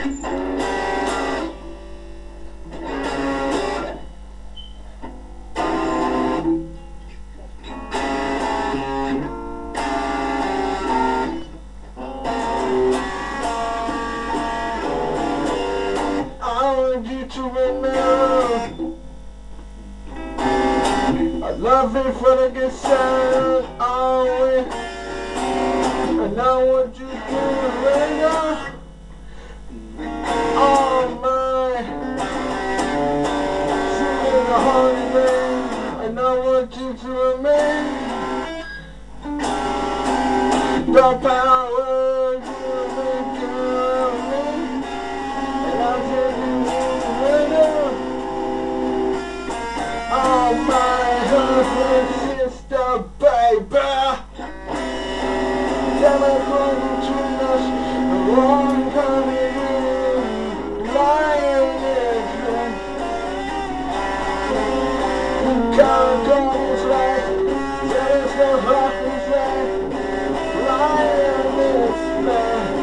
To remember, I love it for the good side, always. And I want you to surrender all my singing the holy name. And I want you to remain the power you make of me. And I'll tell you. Oh, my husband, sister, baby. Telephone between us, the wrong coming in, lying is right. God is right, there is no heart is right, lying is right.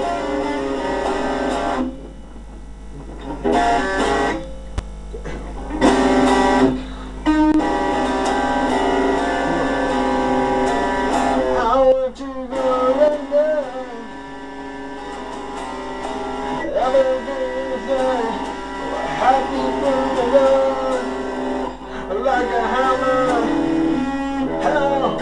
Happy birthday, like a hammer, hell,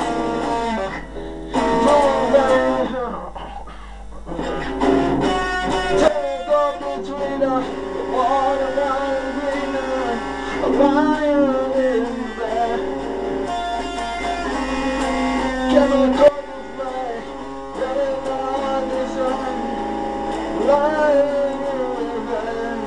take off between us, the water down greener, a lion is there. Kevin Court is right, that is all design, lion is there.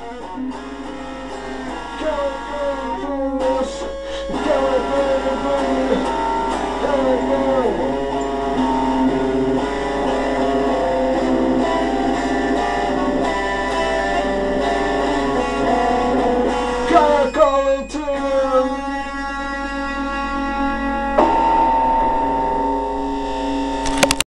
Go,